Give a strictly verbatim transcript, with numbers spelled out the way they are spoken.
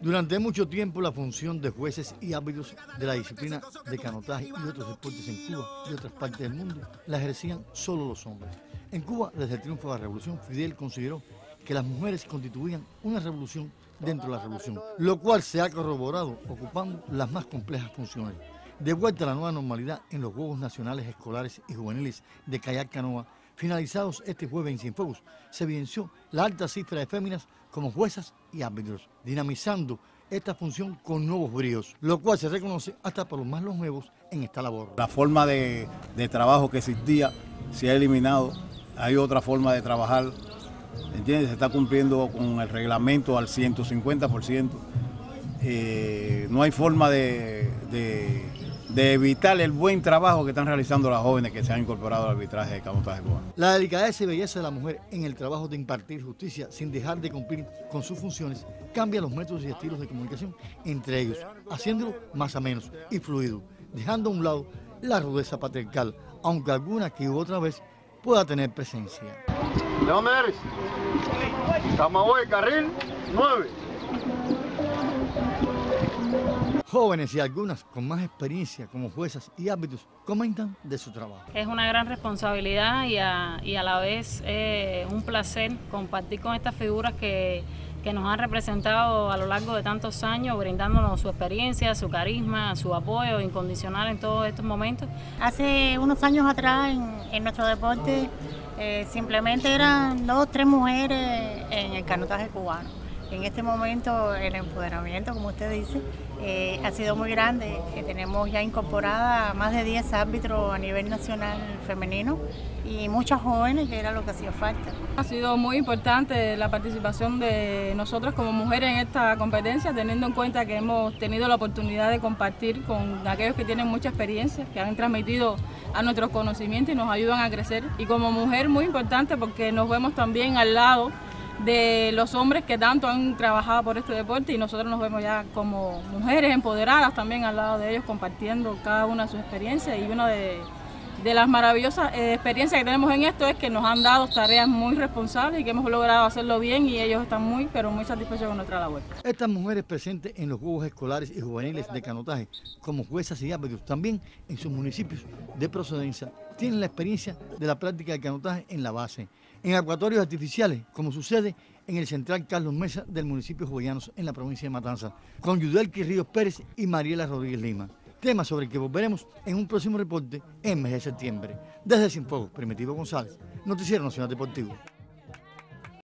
Durante mucho tiempo la función de jueces y árbitros de la disciplina de canotaje y otros deportes en Cuba y otras partes del mundo la ejercían solo los hombres. En Cuba, desde el triunfo de la revolución, Fidel consideró que las mujeres constituían una revolución dentro de la revolución, lo cual se ha corroborado ocupando las más complejas funciones. De vuelta a la nueva normalidad en los Juegos Nacionales Escolares y Juveniles de Kayak Canoa, finalizados este jueves en Cienfuegos, se evidenció la alta cifra de féminas como juezas y árbitros, dinamizando esta función con nuevos bríos, lo cual se reconoce hasta por los más longevos en esta labor. La forma de, de trabajo que existía se ha eliminado, hay otra forma de trabajar, ¿entiendes? Se está cumpliendo con el reglamento al ciento cincuenta por ciento. Eh, no hay forma de, de, de evitar el buen trabajo que están realizando las jóvenes que se han incorporado al arbitraje de canotaje cubano. La delicadeza y belleza de la mujer en el trabajo de impartir justicia sin dejar de cumplir con sus funciones cambia los métodos y estilos de comunicación entre ellos, haciéndolo más ameno y fluido, dejando a un lado la rudeza patriarcal, aunque alguna que otra vez pueda tener presencia. ¿De dónde eres? Camagüey, carril nueve. Jóvenes y algunas con más experiencia como juezas y árbitros comentan de su trabajo. Es una gran responsabilidad y a, y a la vez eh, un placer compartir con estas figuras que, que nos han representado a lo largo de tantos años, brindándonos su experiencia, su carisma, su apoyo incondicional en todos estos momentos. Hace unos años atrás en, en nuestro deporte eh, simplemente eran dos o tres mujeres en el canotaje cubano. En este momento el empoderamiento, como usted dice, eh, ha sido muy grande. Eh, tenemos ya incorporada más de diez árbitros a nivel nacional femenino y muchas jóvenes, que era lo que hacía falta. Ha sido muy importante la participación de nosotros como mujeres en esta competencia, teniendo en cuenta que hemos tenido la oportunidad de compartir con aquellos que tienen mucha experiencia, que han transmitido a nuestros conocimientos y nos ayudan a crecer. Y como mujer muy importante porque nos vemos también al lado de los hombres que tanto han trabajado por este deporte y nosotros nos vemos ya como mujeres empoderadas también al lado de ellos, compartiendo cada una de sus experiencias. Y una de, de las maravillosas eh, experiencias que tenemos en esto es que nos han dado tareas muy responsables y que hemos logrado hacerlo bien y ellos están muy, pero muy satisfechos con nuestra labor. Estas mujeres presentes en los Juegos Escolares y Juveniles de Canotaje, como juezas y árbitros, también en sus municipios de procedencia, tienen la experiencia de la práctica del canotaje en la base, en acuatorios artificiales, como sucede en el Central Carlos Mesa del municipio Jovellanos, en la provincia de Matanzas, con Yudelki Ríos Pérez y Mariela Rodríguez Lima. Tema sobre el que volveremos en un próximo reporte en mes de septiembre. Desde Cienfuegos, Primitivo González, Noticiero Nacional Deportivo.